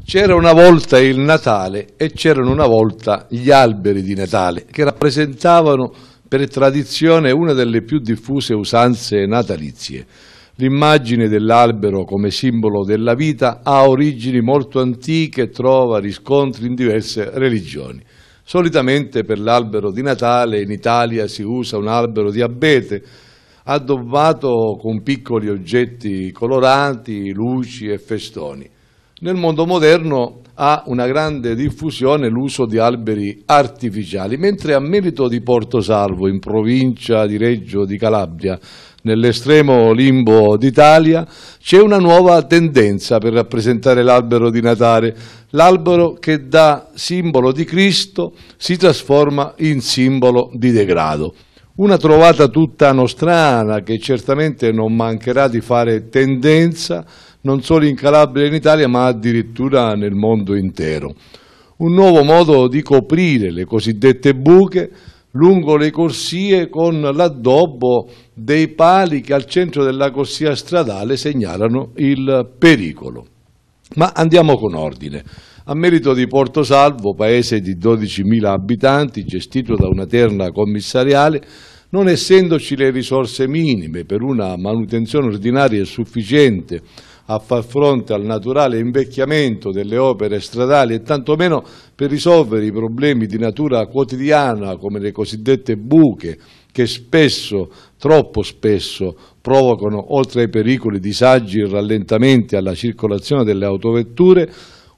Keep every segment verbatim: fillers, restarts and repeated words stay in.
C'era una volta il Natale e c'erano una volta gli alberi di Natale, che rappresentavano per tradizione una delle più diffuse usanze natalizie. L'immagine dell'albero come simbolo della vita ha origini molto antiche e trova riscontri in diverse religioni. Solitamente per l'albero di Natale in Italia si usa un albero di abete, addobbato con piccoli oggetti colorati, luci e festoni. Nel mondo moderno ha una grande diffusione l'uso di alberi artificiali, mentre a Melito di Portosalvo, in provincia di Reggio di Calabria, nell'estremo limbo d'Italia, c'è una nuova tendenza per rappresentare l'albero di Natale. L'albero che da simbolo di Cristo si trasforma in simbolo di degrado. Una trovata tutta nostrana che certamente non mancherà di fare tendenza non solo in Calabria e in Italia, ma addirittura nel mondo intero. Un nuovo modo di coprire le cosiddette buche lungo le corsie con l'addobbo dei pali che al centro della corsia stradale segnalano il pericolo. Ma andiamo con ordine. A Melito di Portosalvo, paese di dodicimila abitanti, gestito da una terna commissariale, non essendoci le risorse minime per una manutenzione ordinaria sufficiente a far fronte al naturale invecchiamento delle opere stradali e tantomeno per risolvere i problemi di natura quotidiana come le cosiddette buche che spesso, troppo spesso, provocano oltre ai pericoli disagi e rallentamenti alla circolazione delle autovetture,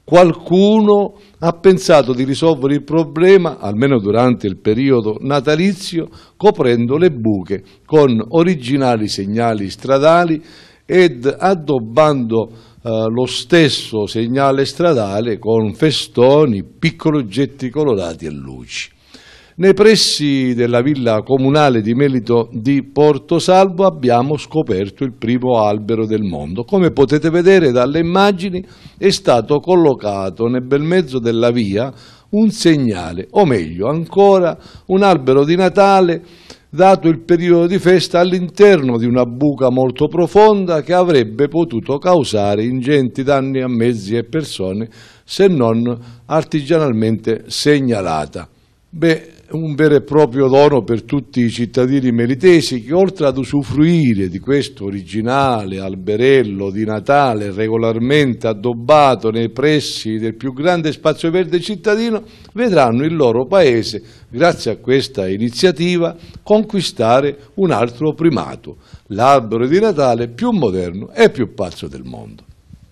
qualcuno ha pensato di risolvere il problema, almeno durante il periodo natalizio, coprendo le buche con originali segnali stradali ed addobbando eh, lo stesso segnale stradale con festoni, piccoli oggetti colorati e luci. Nei pressi della villa comunale di Melito di Portosalvo abbiamo scoperto il primo albero del mondo. Come potete vedere dalle immagini è stato collocato nel bel mezzo della via un segnale, o meglio ancora un albero di Natale dato il periodo di festa all'interno di una buca molto profonda che avrebbe potuto causare ingenti danni a mezzi e persone se non artigianalmente segnalata. Beh, un vero e proprio dono per tutti i cittadini melitesi che, oltre ad usufruire di questo originale alberello di Natale regolarmente addobbato nei pressi del più grande spazio verde cittadino, vedranno il loro paese, grazie a questa iniziativa, conquistare un altro primato, l'albero di Natale più moderno e più pazzo del mondo.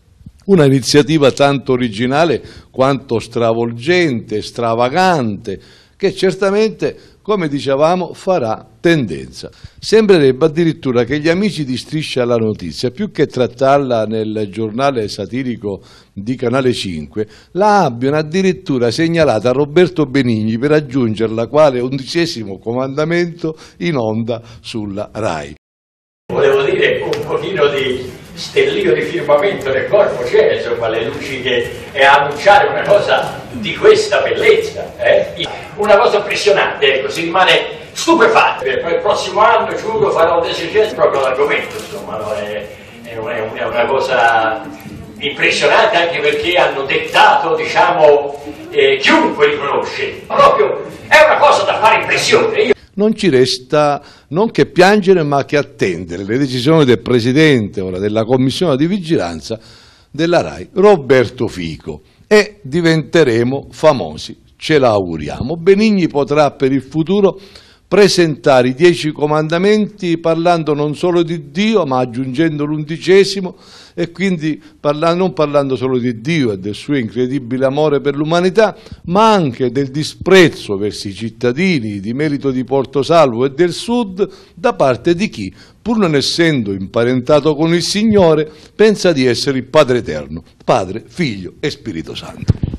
Una iniziativa tanto originale quanto stravolgente, stravagante, che certamente, come dicevamo, farà tendenza. Sembrerebbe addirittura che gli amici di Striscia la Notizia, più che trattarla nel giornale satirico di Canale cinque, la abbiano addirittura segnalata a Roberto Benigni per aggiungerla quale undicesimo comandamento in onda sulla RAI. Volevo dire un pochino di stellio di firmamento nel corpo c'è, insomma, le luci che, e annunciare una cosa di questa bellezza, eh? Una cosa impressionante, ecco, si rimane stupefatti. Poi il prossimo anno, giuro, farò l'esigenza proprio l'argomento, insomma, no? è, è, una, è una cosa impressionante anche perché hanno dettato, diciamo, eh, chiunque li conosce, proprio è una cosa da fare impressione. Io... Non ci resta non che piangere ma che attendere le decisioni del Presidente ora della Commissione di Vigilanza della RAI, Roberto Fico, e diventeremo famosi, ce l'auguriamo. Benigni potrà per il futuro presentare i dieci comandamenti parlando non solo di Dio ma aggiungendo l'undicesimo e quindi parlando, non parlando solo di Dio e del suo incredibile amore per l'umanità ma anche del disprezzo verso i cittadini di Melito di Portosalvo e del Sud da parte di chi, pur non essendo imparentato con il Signore, pensa di essere il Padre Eterno, Padre, Figlio e Spirito Santo.